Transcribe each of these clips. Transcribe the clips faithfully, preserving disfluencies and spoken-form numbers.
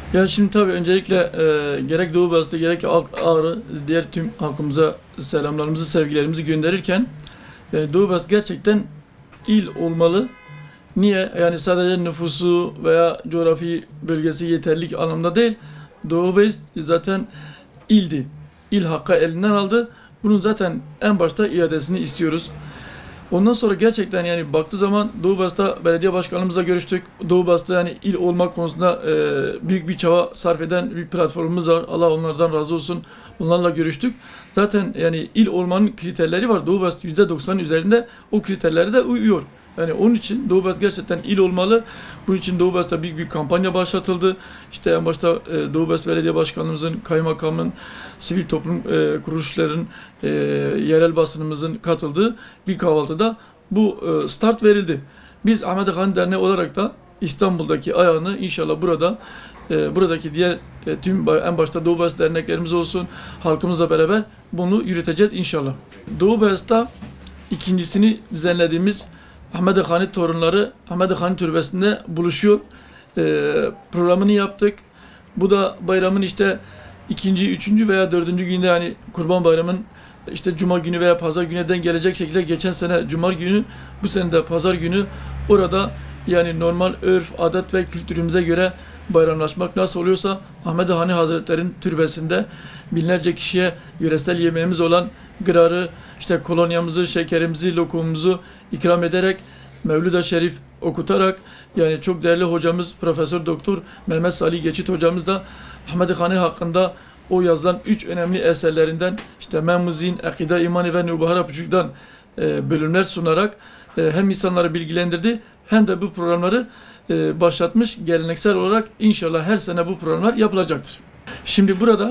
Ya şimdi tabii öncelikle e, gerek Doğu Beyazıt'ta gerek Ağrı diğer tüm halkımıza selamlarımızı, sevgilerimizi gönderirken yani Doğu Beyazıt gerçekten il olmalı. Niye? Yani sadece nüfusu veya coğrafi bölgesi yeterlilik anlamda değil. Doğu Beyazıt zaten ildi. İl hakkı elinden aldı. Bunun zaten en başta iadesini istiyoruz. Ondan sonra gerçekten yani baktığı zaman Doğu Beyazıt'ta belediye başkanımızla görüştük. Doğu Beyazıt'ta yani il olmak konusunda e, büyük bir çaba sarf eden bir platformumuz var. Allah onlardan razı olsun. Onlarla görüştük. Zaten yani il olmanın kriterleri var. Doğu Beyazıt yüzde doksanın üzerinde o kriterlere de uyuyor. Yani onun için Doğu Beyazıt gerçekten il olmalı. Bunun için Doğu Beyazıt'ta büyük bir kampanya başlatıldı. İşte en başta e, Doğu Beyazıt Belediye Başkanımızın, kaymakamın, sivil toplum e, kuruluşların, e, yerel basınımızın katıldığı bir kahvaltıda bu e, start verildi. Biz Ahmet Han Derneği olarak da İstanbul'daki ayağını inşallah burada e, buradaki diğer e, tüm en başta Doğu Beyazıt derneklerimiz olsun, halkımızla beraber bunu yürüteceğiz inşallah. Doğu Beyazıt'ta ikincisini düzenlediğimiz Ahmet Han'ın torunları Ahmet Han Türbesi'nde buluşuyor. Ee, programını yaptık. Bu da bayramın işte ikinci, üçüncü veya dördüncü günde yani Kurban Bayramı'nın işte Cuma günü veya Pazar gününden gelecek şekilde geçen sene Cuma günü, bu sene de Pazar günü orada yani normal örf, adet ve kültürümüze göre bayramlaşmak nasıl oluyorsa Ahmet Hani Hazretleri'nin türbesinde binlerce kişiye yöresel yemeğimiz olan gırarı, işte kolonyamızı, şekerimizi, lokumumuzu ikram ederek Mevlid-i Şerif okutarak yani çok değerli hocamız Profesör Doktor Mehmet Salih Geçit hocamız da Ahmet Hani hakkında o yazılan üç önemli eserlerinden işte Memuzin, Akide, İmani ve Nubahara Puçuk'tan e, bölümler sunarak e, hem insanları bilgilendirdi hem de bu programları e, başlatmış. Geleneksel olarak inşallah her sene bu programlar yapılacaktır. Şimdi burada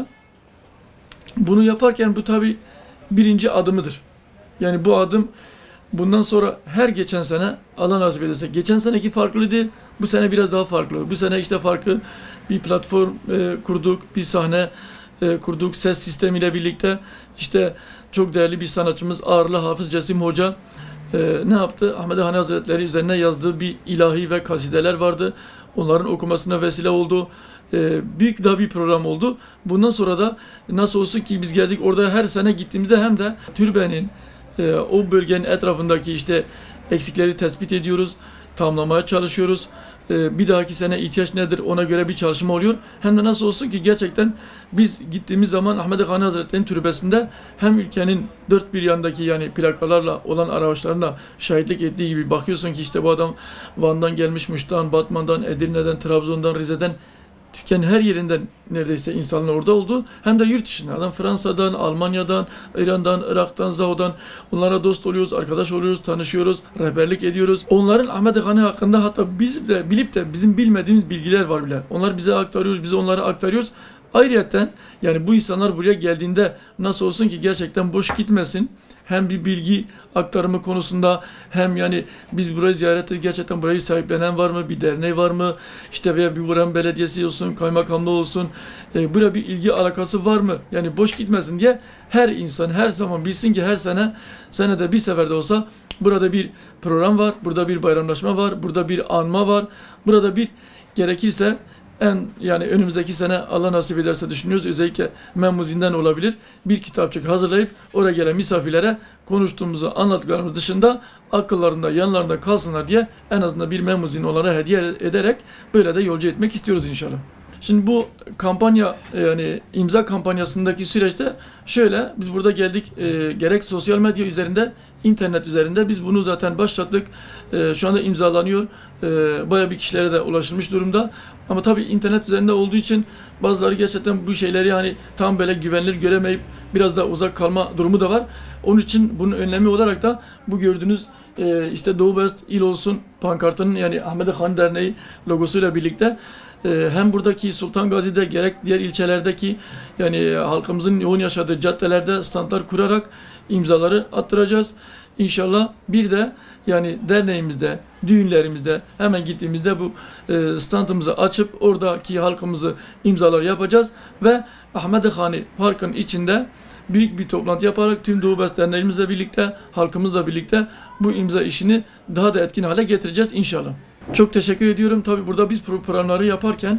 bunu yaparken bu tabi birinci adımıdır. Yani bu adım bundan sonra her geçen sene Allah nasip ederse. Geçen seneki farklıydı. Bu sene biraz daha farklı. Bu sene işte farklı bir platform e, kurduk. Bir sahne e, kurduk. Ses sistemiyle birlikte işte çok değerli bir sanatçımız Ağrılı Hafız Cesim Hoca e, ne yaptı? Ahmet Hani Hazretleri üzerine yazdığı bir ilahi ve kasideler vardı. Onların okumasına vesile oldu. Ee, büyük daha bir program oldu. Bundan sonra da nasıl olsun ki biz geldik orada her sene gittiğimizde hem de türbenin e, o bölgenin etrafındaki işte eksikleri tespit ediyoruz, tamamlamaya çalışıyoruz. Ee, bir dahaki sene ihtiyaç nedir ona göre bir çalışma oluyor. Hem de nasıl olsun ki gerçekten biz gittiğimiz zaman Ahmet Hani Hazretleri'nin türbesinde hem ülkenin dört bir yandaki yani plakalarla olan araçların da şahitlik ettiği gibi bakıyorsun ki işte bu adam Van'dan gelmiş, Muş'tan, Batman'dan, Edirne'den, Trabzon'dan, Rize'den Türkiye'nin her yerinden neredeyse insanlar orada oldu. Hem de yurt dışından, adam Fransa'dan, Almanya'dan, İran'dan, Irak'tan, Zaho'dan onlara dost oluyoruz, arkadaş oluyoruz, tanışıyoruz, rehberlik ediyoruz. Onların Ahmet Hani hakkında hatta biz de bilip de bizim bilmediğimiz bilgiler var bile. Onlar bize aktarıyoruz, biz onlara aktarıyoruz. Ayrıyeten yani bu insanlar buraya geldiğinde nasıl olsun ki gerçekten boş gitmesin. Hem bir bilgi aktarımı konusunda hem yani biz burayı ziyaret edip gerçekten burayı sahiplenen var mı? Bir derneği var mı? İşte veya bir buranın belediyesi olsun, kaymakamlığı olsun. E, buraya bir ilgi alakası var mı? Yani boş gitmesin diye her insan her zaman bilsin ki her sene senede bir seferde olsa burada bir program var, burada bir bayramlaşma var, burada bir anma var. Burada bir gerekirse en yani önümüzdeki sene Allah nasip ederse düşünüyoruz. Özellikle Memuzin'den olabilir. Bir kitapçık hazırlayıp oraya gelen misafirlere konuştuğumuzu anlattıklarımız dışında akıllarında yanlarında kalsınlar diye en azından bir Memuzin onlara hediye ederek böyle de yolcu etmek istiyoruz inşallah. Şimdi bu kampanya yani imza kampanyasındaki süreçte şöyle biz burada geldik e, gerek sosyal medya üzerinde internet üzerinde biz bunu zaten başlattık. E, şu anda imzalanıyor. E, bayağı bir kişilere de ulaşılmış durumda. Ama tabii internet üzerinde olduğu için bazıları gerçekten bu şeyleri hani tam böyle güvenilir göremeyip biraz da uzak kalma durumu da var. Onun için bunun önlemi olarak da bu gördüğünüz e, işte Doğu Beyazıt il olsun pankartının yani Ahmet Han Derneği logosuyla birlikte e, hem buradaki Sultan Gazi'de gerek diğer ilçelerdeki yani halkımızın yoğun yaşadığı caddelerde standlar kurarak imzaları attıracağız. İnşallah bir de yani derneğimizde, düğünlerimizde hemen gittiğimizde bu e, standımızı açıp oradaki halkımızı imzalar yapacağız ve Ahmet Hani Park'ın içinde büyük bir toplantı yaparak tüm Doğu Beyazıt derneğimizle birlikte, halkımızla birlikte bu imza işini daha da etkin hale getireceğiz inşallah. Çok teşekkür ediyorum. Tabii burada biz programları yaparken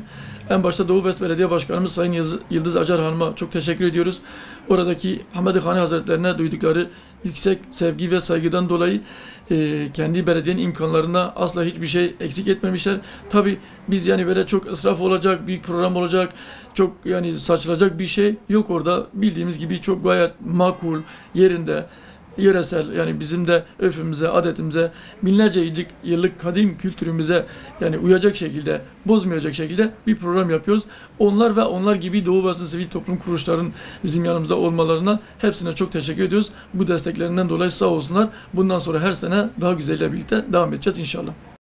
En başta Doğu Best Belediye Başkanımız Sayın Yıldız- Yıldız Acar Hanım'a çok teşekkür ediyoruz. Oradaki Hamadi Hani Hazretlerine duydukları yüksek sevgi ve saygıdan dolayı e, kendi belediyenin imkanlarına asla hiçbir şey eksik etmemişler. Tabi biz yani böyle çok israf olacak, büyük program olacak, çok yani saçılacak bir şey yok orada. Bildiğimiz gibi çok gayet makul, yerinde, yöresel, yani bizim de örfümüze, adetimize, binlerce yıllık, yıllık kadim kültürümüze yani uyacak şekilde, bozmayacak şekilde bir program yapıyoruz. Onlar ve onlar gibi Doğu Basın sivil toplum kuruluşlarının bizim yanımızda olmalarına hepsine çok teşekkür ediyoruz. Bu desteklerinden dolayı sağ olsunlar. Bundan sonra her sene daha güzeliyle birlikte devam edeceğiz inşallah.